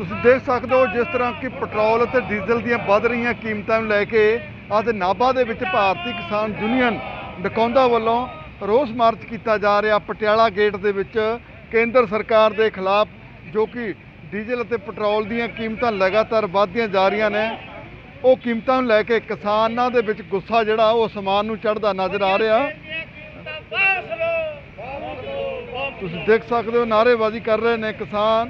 ਤੁਸੀਂ ਦੇਖ ਸਕਦੇ ਹੋ ਜਿਸ ਤਰ੍ਹਾਂ ਕਿ ਪੈਟਰੋਲ ਅਤੇ ਡੀਜ਼ਲ ਦੀਆਂ ਵੱਧ ਰਹੀਆਂ ਕੀਮਤਾਂ ਨੂੰ ਲੈ ਕੇ ਅੱਜ ਨਾਭਾ ਦੇ ਵਿੱਚ ਭਾਰਤੀ ਕਿਸਾਨ ਯੂਨੀਅਨ ਡਕੌਂਦਾ ਵੱਲੋਂ ਰੋਸ ਮਾਰਚ ਕੀਤਾ ਜਾ ਰਿਹਾ। ਪਟਿਆਲਾ ਗੇਟ ਦੇ ਵਿੱਚ ਕੇਂਦਰ ਸਰਕਾਰ ਦੇ ਖਿਲਾਫ ਜੋ ਕਿ ਡੀਜ਼ਲ ਅਤੇ ਪੈਟਰੋਲ ਦੀਆਂ ਕੀਮਤਾਂ ਲਗਾਤਾਰ ਵੱਧਦੀਆਂ ਜਾ ਰਹੀਆਂ ਨੇ, ਉਹ ਕੀਮਤਾਂ ਨੂੰ ਲੈ ਕੇ ਕਿਸਾਨਾਂ ਦੇ ਵਿੱਚ ਗੁੱਸਾ ਜਿਹੜਾ ਉਹ ਅਸਮਾਨ ਨੂੰ ਚੜ੍ਹਦਾ ਨਜ਼ਰ ਆ ਰਿਹਾ। ਤੁਸੀਂ ਦੇਖ ਸਕਦੇ ਹੋ ਨਾਅਰੇਬਾਜ਼ੀ ਕਰ ਰਹੇ ਨੇ ਕਿਸਾਨ।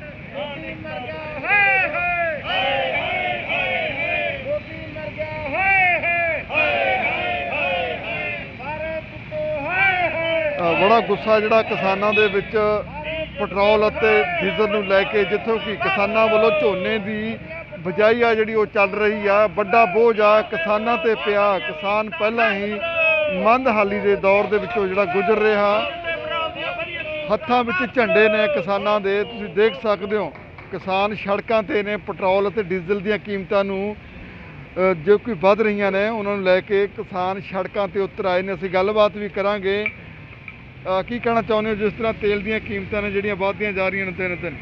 बड़ा गुस्सा जिहड़ा किसानां दे विच पेट्रोल अते डीजल नूं लैके, जित्थों कि किसानां वल्लों झोने दी बिजाई आ जिहड़ी ओह चल रही आ, बड़ा बोझ आ किसानां ते पिया। किसान पहलां ही मंदहाली दे दौर दे विचों जिहड़ा गुजर रहा। हत्थां विच झंडे ने किसानां दे, तुसीं देख सकदे हो। किसान सड़कां ते ने पेट्रोल अते डीजल दीयां कीमतां नूं जो कि वध रही ने, उन्होंने लैके किसान सड़कों पर उतर आए हैं। असीं गलबात भी करांगे। की कहना चाहुंदे हो जिस तरह तेल दीयां कीमतां ने जिहड़ियां वधदियां जा रही दिन दिन?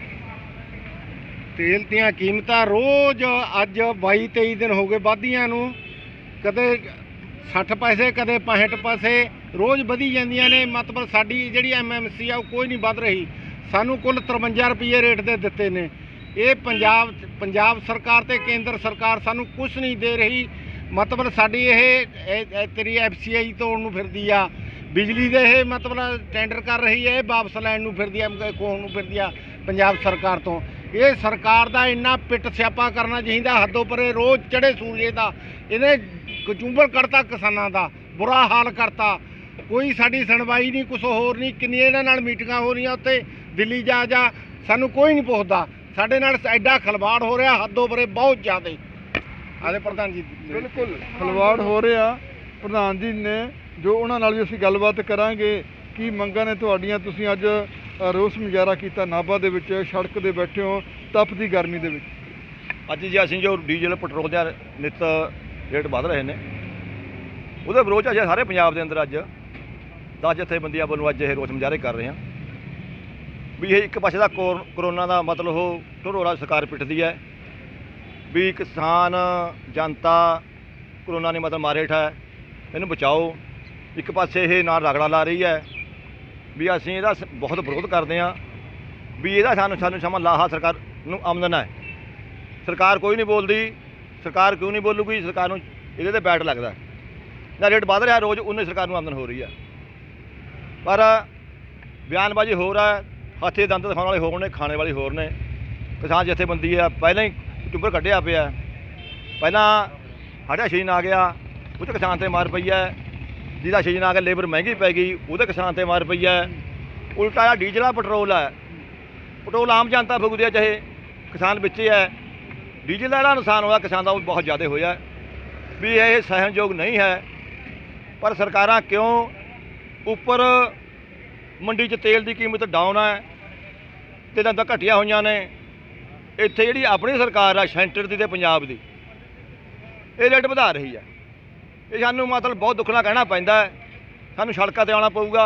तेल दीयां कीमतां रोज़ अज 22-23 दिन हो गए वधदियां नूं, कदे 60 पैसे कदे 65 पैसे रोज़ वधी जांदियां ने। मतलब साडी जिहड़ी MMC आ कोई नहीं वध रही। सानूं कुल 53 रुपये रेट दे दित्ते ने। ये पंजाब सरकार ते केंद्र सरकार सानू कुछ नहीं दे रही। मतलब साडी ये तेरी FCI तोड़न नूं फिरदी आ, बिजली दे ये मतलब टेंडर कर रही है, वापस लैण नूं फिरदी आ, खोण नूं फिरदी आ पंजाब सरकार तो। ये सरकार दा इन्ना पिट स्यापा करना चाहिए हदों परे। रोज़ चढ़े सूरजे दा इन्हें कचूंबर करता, किसानां दा बुरा हाल करता। कोई साडी सुणवाई नहीं, कुछ होर नहीं। किन्नियां इन्हां नाल मीटिंगां हो रही उत्ते दिल्ली जा सानू कोई नहीं पुछदा। साडे नाल एडा खलवाड़ हो रहा हदों परे, बहुत ज़्यादा। आले प्रधान जी बिल्कुल खलवाड़ हो रहा। प्रधान जी ने जो उन्हां नाल भी असीं गलबात करांगे। की मंगां ने तुहाडीआं? तुसीं अज रोस मुजाहरा कीता नाभा दे विच, सड़क ते बैठे हो तपदी गर्मी दे विच। अज जी असीं जो डीजल पेट्रोल दे नित रेट वध रहे हैं, उहदे विरोध अज सारे पंजाब दे अंदर अज 10 जथेबंदियां वल्लों अज रोस मुजाहरे कर रहे हैं भी ये एक पासे का कोरोना का मतलब हो ढोरा सरकार पिटती है भी किसान जनता कोरोना ने मतलब मारे ठा इनू बचाओ। एक पासे ये नाल रगड़ा ला रही है भी असीं इहदा बहुत विरोध करते हैं भी इहदा सानू समा लाहा सरकार नूं आमदन है। सरकार कोई नहीं बोलती। सरकार क्यों नहीं बोलूगी? सरकार नूं इहदे ते बैट लगदा ना। रेट वध रहा रोज़ उन्नी सरकार नूं आमदन हो रही है, पर बयानबाजी हो रहा है। हाथी दंद दिखाने वाले होर ने, खाने वाले होर ने। किसान जथेबंदी है पहले ही चुंबर कढ़िया पिया। पहला साढ़ा सीजन आ गया, उस किसान से मार पई है। जिहदा सीजन आ गया लेबर महंगी पै गई, वो किसान से मार पई है। उल्टा आ डीजल आ पेट्रोल है, पेट्रोल आम जनता फुकदी है, चाहे किसान बिच्चे है। डीजल का जिहड़ा नुकसान होया किसान का वो बहुत ज़्यादा होया भी ये सहनयोग नहीं है। पर सरकारां क्यों उपर मंडी च तेल की कीमत डाउन है, तेलों तो घटिया हुई ने। इत्थे जिहड़ी अपनी सरकार है सेंटर की पंजाब की, ये रेट वधा रही है। ये सानू मतलब बहुत दुख नाल कहना पैंदा है। सानू सड़कों ते आउणा पऊगा।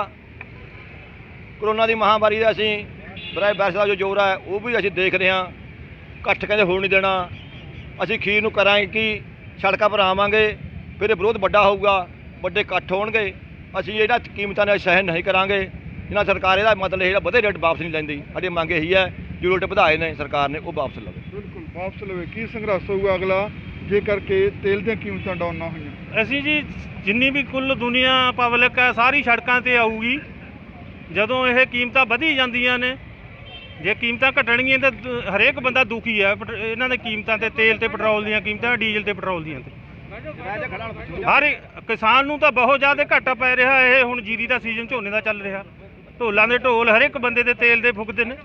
कोरोना की महामारी का असीं वायरस का जो जोर है वो भी असीं देख रहे हैं। इकट्ठ कहते होण नहीं देना। असीं अखीर नूं करांगे कि सड़कों पर आवांगे, फिर विरोध वड्डा होऊगा, वड्डे इकट्ठ होणगे। असीं इहड़ा कीमतां ने सहन नहीं करांगे जिन्ना सरकार इहदा मतलब इहड़ा वधे रेट वापस नहीं लैंदी। साडी मंग यही है जो रेट वधाए ने सरकार ने वो वापस लवे। बिल्कुल वापस लवे। की संघर्ष होगा अगला जे करके तेल दी कीमतां डाउन ना होईआं? असीं जी जिन्नी भी कुल दुनिया पब्लिक है सारी सड़कों ते आऊगी जदों ये कीमतां वधी जांदियां ने। जे कीमतां घटणगीआं तो हरेक बंदा दुखी है। इन्हां दे कीमतां ते तेल ते पेट्रोल दीयां कीमतां, डीजल ते पेट्रोल दीयां ते हर किसान नूं तां बहुत ज़्यादा घाटा पै रहा है। हुण जीरी का सीजन झोने का चल रहा, ढोलों के ढोल हर एक बंदे दे तेल दे फुकदे ने।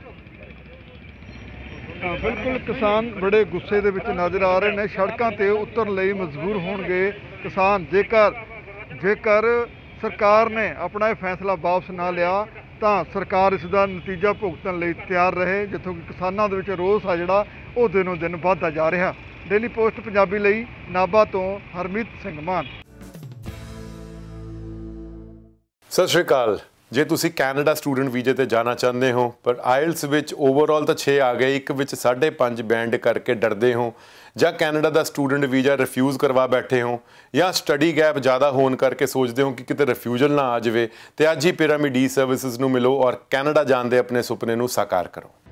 बिल्कुल किसान बड़े गुस्से दे विच नज़र आ रहे हैं। सड़कों ते उतरन लई मजबूर होणगे किसान जेकर सरकार ने अपना यह फैसला वापस ना लिया तो सरकार इसका नतीजा भुगतन लई तैयार रहे। जिथों कि किसानों दे विच रोस आ जिहड़ा वो दिनों दिन वधदा जा रहा। डेली पोस्ट पंजाबी लई नाभा तो हरमीत सिंह मान। सत श्री अकाल। ਜੇ ਤੁਸੀਂ ਕੈਨੇਡਾ ਸਟੂਡੈਂਟ ਵੀਜ਼ੇ ਤੇ ਜਾਣਾ ਚਾਹੁੰਦੇ ਹੋ ਪਰ ਆਇਲਸ ਵਿੱਚ ਓਵਰਆਲ ਤਾਂ 6 ਆ ਗਏ, ਇੱਕ ਵਿੱਚ 5.5 ਬੈਂਡ ਕਰਕੇ ਡਰਦੇ ਹੋ, ਜਾਂ ਕੈਨੇਡਾ ਦਾ ਸਟੂਡੈਂਟ ਵੀਜ਼ਾ ਰਿਫਿਊਜ਼ ਕਰਵਾ ਬੈਠੇ ਹੋ, ਜਾਂ ਸਟੱਡੀ ਗੈਪ ਜ਼ਿਆਦਾ ਹੋਣ ਕਰਕੇ ਸੋਚਦੇ ਹੋ ਕਿ ਕਿਤੇ ਰਿਫਿਊਜ਼ਲ ਨਾ ਆ ਜਾਵੇ, ਤੇ ਅੱਜ ਹੀ ਪਿਰਾਮਿਡ ਈ ਸਰਵਿਸਿਜ਼ ਨੂੰ ਮਿਲੋ ਔਰ ਕੈਨੇਡਾ ਜਾਣ ਦੇ ਆਪਣੇ ਸੁਪਨੇ ਨੂੰ ਸਾਕਾਰ ਕਰੋ।